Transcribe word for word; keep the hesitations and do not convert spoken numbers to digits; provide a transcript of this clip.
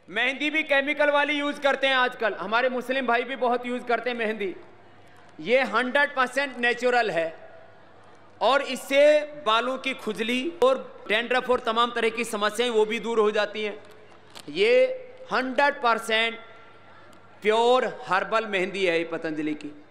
मेहंदी भी केमिकल वाली यूज करते हैं आजकल, हमारे मुस्लिम भाई भी बहुत यूज करते हैं मेहंदी। ये हंड्रेड परसेंट नेचुरल है और इससे बालों की खुजली और डैंड्रफ और तमाम तरह की समस्याएं वो भी दूर हो जाती हैं। ये hundred percent pure herbal mehndi है ये पतंजलि की।